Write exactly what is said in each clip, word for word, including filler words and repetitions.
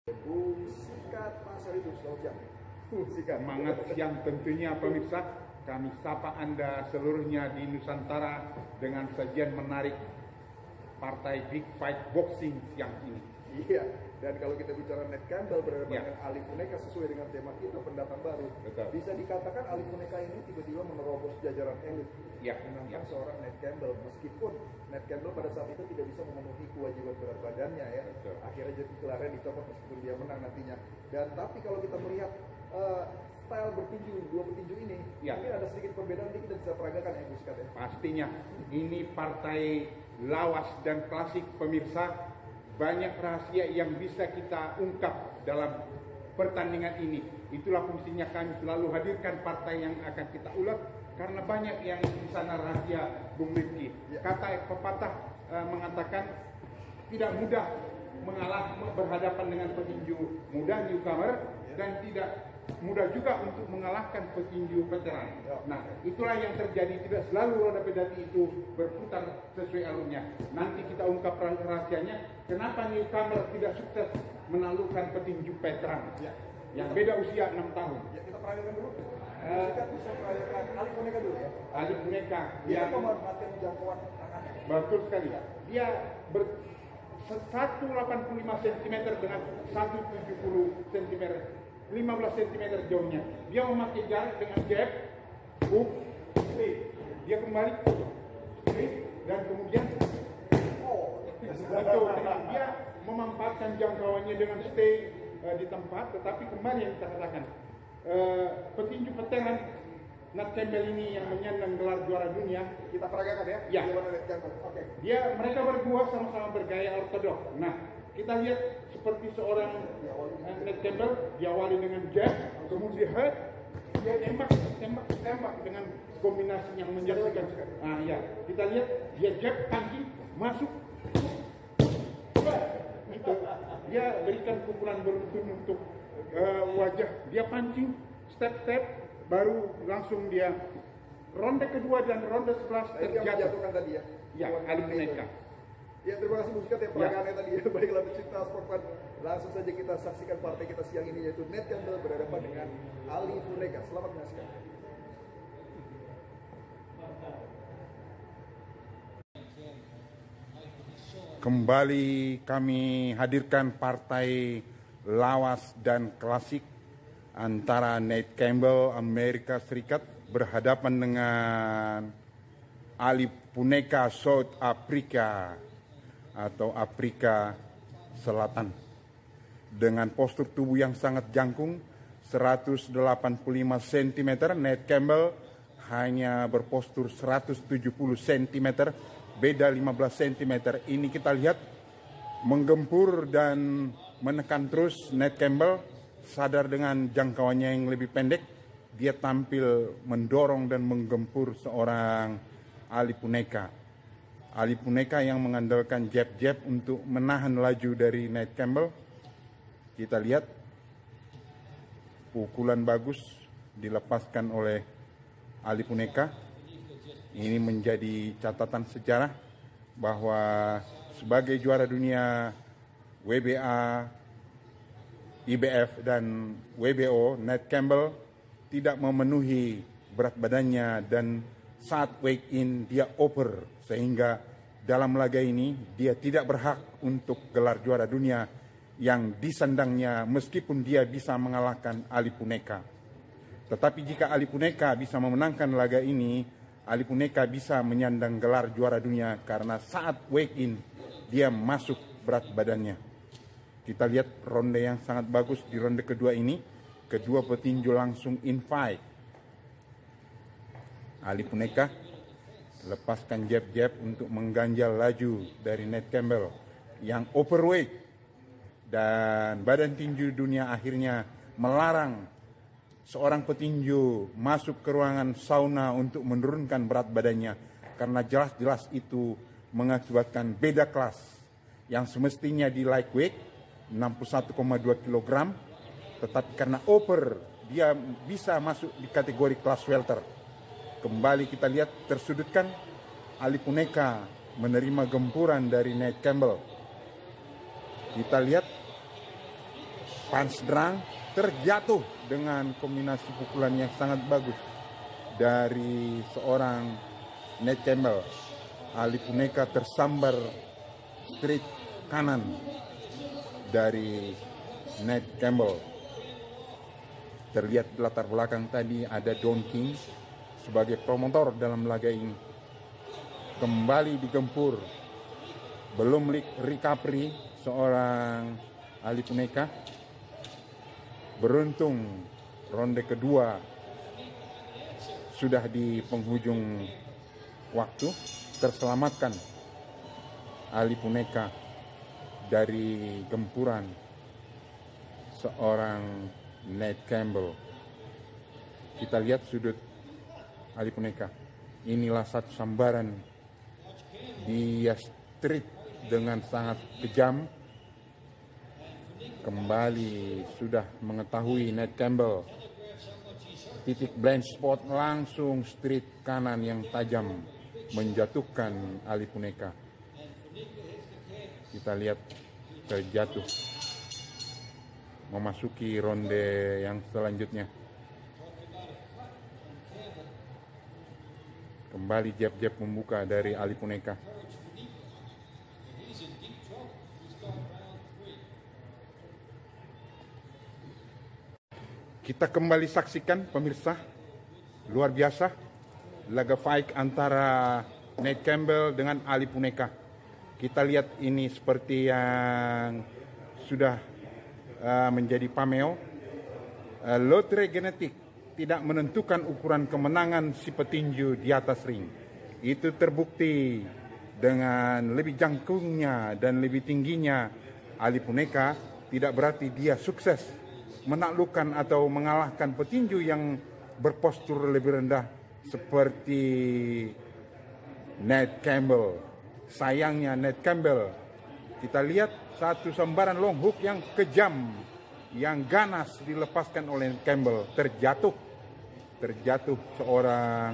Bung Sikat Mas Aridu, selamat siang. Sikat. Semangat siang tentunya pemirsa. Kami sapa Anda seluruhnya di Nusantara dengan sajian menarik partai Big Fight Boxing siang ini. Iya, dan kalau kita bicara Nate Campbell berhadapan ya. dengan Ali Puneka sesuai dengan tema kita pendatang baru. Betul. Bisa dikatakan Ali Puneka ini tiba-tiba menerobos jajaran elit. Ya. Menantang Ya. seorang Nate Campbell, meskipun Nate Campbell pada saat itu tidak bisa memenuhi kewajiban berat badannya ya. Betul. Akhirnya jadi gelarnya dicopot meskipun dia menang nantinya. Dan tapi kalau kita melihat uh, style bertinju dua petinju ini, ya. mungkin ada sedikit perbedaan yang kita bisa peragakan ya, Gus Sikat ya. Pastinya ini partai lawas dan klasik pemirsa. Banyak rahasia yang bisa kita ungkap dalam pertandingan ini. Itulah fungsinya kami selalu hadirkan partai yang akan kita ulas karena banyak yang di sana rahasia, Bung Rifki. Ya. Kata pepatah uh, mengatakan tidak mudah mengalah berhadapan dengan petinju muda newcomer ya. dan tidak mudah juga untuk mengalahkan petinju veteran. Ya. Nah, itulah yang terjadi. Tidak selalu roda pedati itu berputar sesuai alurnya. Nanti kita ungkap rahasianya. Kenapa newcomer tidak sukses menaklukkan petinju veteran? Ya. Yang beda usia enam tahun. Ya, kita peragakan dulu. Uh, Kita bisa peragakan Ali Puneka dulu ya. Ali Puneka. Dia yang memanfaatkan jangkauan tangannya. betul sekali. Dia ber seratus delapan puluh lima sentimeter dengan seratus tujuh puluh sentimeter. lima belas sentimeter jauhnya. Dia memakai jarak dengan jab, hook, straight. Dia kembali straight dan kemudian Oh, betul. Dia memanfaatkan jangkauannya dengan stay uh, di tempat, tetapi kembali yang kita katakan uh, petinju veteran Nate Campbell ini yang menyandang gelar juara dunia. kita peragakan ya. Ya. Gimana Nate Campbell? Oke. Dia mereka berdua sama-sama bergaya ortodok. Nah, kita lihat seperti seorang uh, Nate Campbell diawali dengan jab, kemudian dia tembak, tembak, tembak dengan kombinasi yang menjatuhkan. Ah ya, kita lihat dia jab, kaki masuk, itu dia berikan pukulan beruntun untuk uh, wajah. Dia pancing, step-step, baru langsung dia ronde kedua dan ronde sebelas Nah, itu yang terjatuh. menjatuhkan tadi ya. Ya, Ali Puneka. Ya, terima kasih Bung Sikat ya peragakannya tadi ya. Baiklah pecinta sport fan. Langsung saja kita saksikan partai kita siang ini yaitu Nate Campbell berhadapan dengan Ali Puneka. Selamat menyaksikan. Kembali kami hadirkan partai lawas dan klasik antara Nate Campbell Amerika Serikat berhadapan dengan Ali Puneka South Africa atau Afrika Selatan dengan postur tubuh yang sangat jangkung seratus delapan puluh lima sentimeter. Nate Campbell hanya berpostur seratus tujuh puluh sentimeter, beda lima belas sentimeter. Ini kita lihat menggempur dan menekan terus. Nate Campbell sadar dengan jangkauannya yang lebih pendek, dia tampil mendorong dan menggempur seorang Ali Puneka. Ali Puneka yang mengandalkan jab-jab untuk menahan laju dari Nate Campbell. Kita lihat pukulan bagus dilepaskan oleh Ali Puneka. Ini menjadi catatan sejarah bahwa sebagai juara dunia W B A, I B F dan W B O, Nate Campbell tidak memenuhi berat badannya dan saat weigh in dia over, sehingga dalam laga ini dia tidak berhak untuk gelar juara dunia yang disandangnya meskipun dia bisa mengalahkan Ali Puneka. Tetapi jika Ali Puneka bisa memenangkan laga ini, Ali Puneka bisa menyandang gelar juara dunia karena saat weigh in dia masuk berat badannya. Kita lihat ronde yang sangat bagus di ronde kedua ini. Kedua petinju langsung in fight. Ali Puneka lepaskan jab-jab untuk mengganjal laju dari Nate Campbell yang overweight. Dan badan tinju dunia akhirnya melarang seorang petinju masuk ke ruangan sauna untuk menurunkan berat badannya. Karena jelas-jelas itu mengakibatkan beda kelas yang semestinya di lightweight enam puluh satu koma dua kilogram, tetapi karena over dia bisa masuk di kategori kelas welter. Kembali kita lihat tersudutkan, Ali Puneka menerima gempuran dari Nate Campbell. Kita lihat Pansdrang terjatuh dengan kombinasi pukulan yang sangat bagus dari seorang Nate Campbell. Ali Puneka tersambar straight kanan dari Nate Campbell. Terlihat di latar belakang tadi ada Don King sebagai promotor dalam laga ini. Kembali digempur, belum recovery seorang Ali Puneka. Beruntung ronde kedua sudah di penghujung waktu, terselamatkan Ali Puneka dari gempuran seorang Nate Campbell. Kita lihat sudut Ali Puneka. Inilah satu sambaran, dia street dengan sangat kejam. Kembali sudah mengetahui Nate Campbell. Titik blind spot langsung street kanan yang tajam menjatuhkan Ali Puneka. Kita lihat terjatuh, memasuki ronde yang selanjutnya. Kembali jab-jab membuka dari Ali Puneka. Kita kembali saksikan pemirsa, luar biasa laga fight antara Nate Campbell dengan Ali Puneka. Kita lihat ini seperti yang sudah uh, menjadi pameo. Uh, lotre genetik tidak menentukan ukuran kemenangan si petinju di atas ring. Itu terbukti dengan lebih jangkungnya dan lebih tingginya Ali Puneka, tidak berarti dia sukses menaklukkan atau mengalahkan petinju yang berpostur lebih rendah seperti Nate Campbell. Sayangnya Nate Campbell, kita lihat satu sambaran long hook yang kejam, yang ganas dilepaskan oleh Nate Campbell. Terjatuh, terjatuh seorang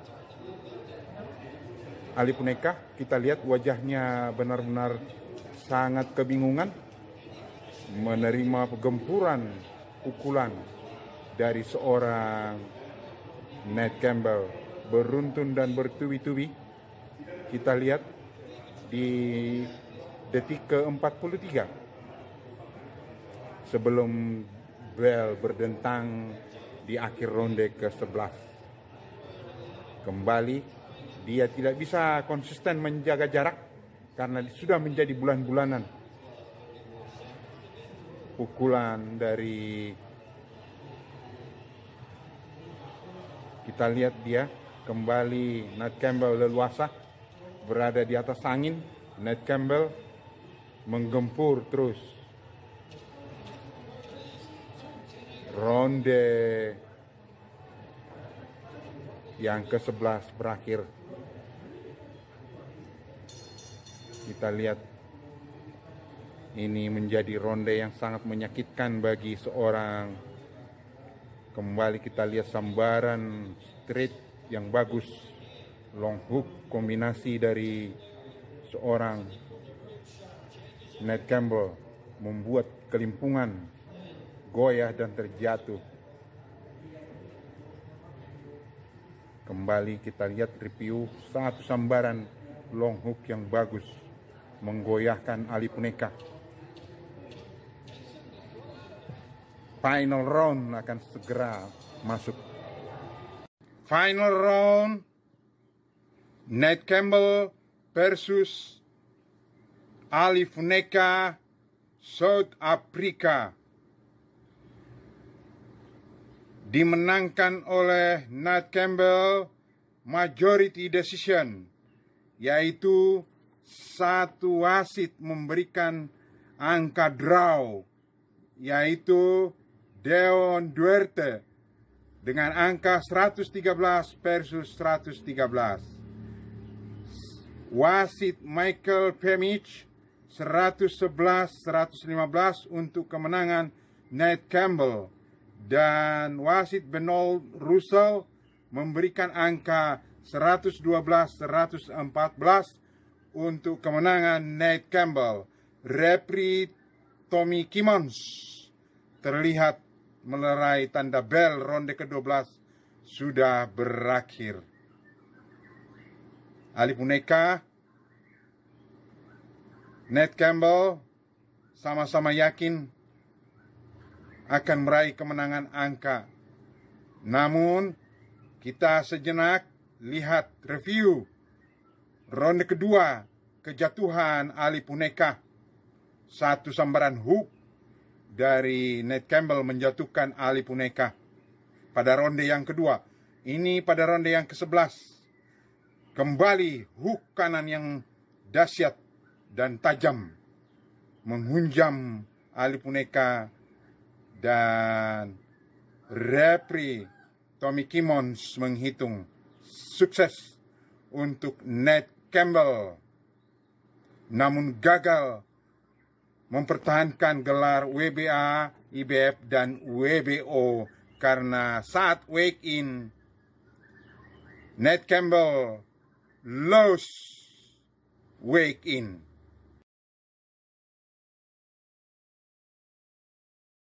Ali Puneka. Kita lihat wajahnya benar-benar sangat kebingungan menerima gempuran pukulan dari seorang Nate Campbell. Beruntun dan bertubi-tubi. Kita lihat di detik ke empat puluh tiga sebelum bel berdentang di akhir ronde ke sebelas. Kembali dia tidak bisa konsisten menjaga jarak karena sudah menjadi bulan-bulanan. Pukulan dari, kita lihat dia kembali, Nate Campbell leluasa berada di atas angin. Nate Campbell menggempur terus. Ronde yang ke sebelas berakhir. Kita lihat ini menjadi ronde yang sangat menyakitkan bagi seorang. Kembali kita lihat sambaran straight yang bagus, long hook kombinasi dari seorang Nate Campbell membuat kelimpungan, goyah dan terjatuh. Kembali kita lihat review satu sambaran long hook yang bagus menggoyahkan Ali Puneka. Final round akan segera masuk. Final round, Nate Campbell versus Ali Puneka, South Africa. Dimenangkan oleh Nate Campbell majority decision, yaitu satu wasit memberikan angka draw, yaitu Deon Duarte dengan angka seratus tiga belas versus seratus tiga belas. Wasit Michael Pemich seratus sebelas seratus lima belas untuk kemenangan Nate Campbell, dan wasit Benoit Russell memberikan angka seratus dua belas seratus empat belas untuk kemenangan Nate Campbell. Referee Tommy Kimmons terlihat melerai tanda bel ronde ke dua belas sudah berakhir. Ali Puneka, Nate Campbell sama-sama yakin akan meraih kemenangan angka. Namun kita sejenak lihat review ronde kedua kejatuhan Ali Puneka. Satu sambaran hook dari Nate Campbell menjatuhkan Ali Puneka pada ronde yang kedua. Ini pada ronde yang kesebelas. Kembali hook kanan yang dahsyat dan tajam menghunjam Ali Puneka, dan referee Tommy Kimmons menghitung sukses untuk Nate Campbell, namun gagal mempertahankan gelar W B A, I B F, dan W B O karena saat weigh in Nate Campbell lost weigh in.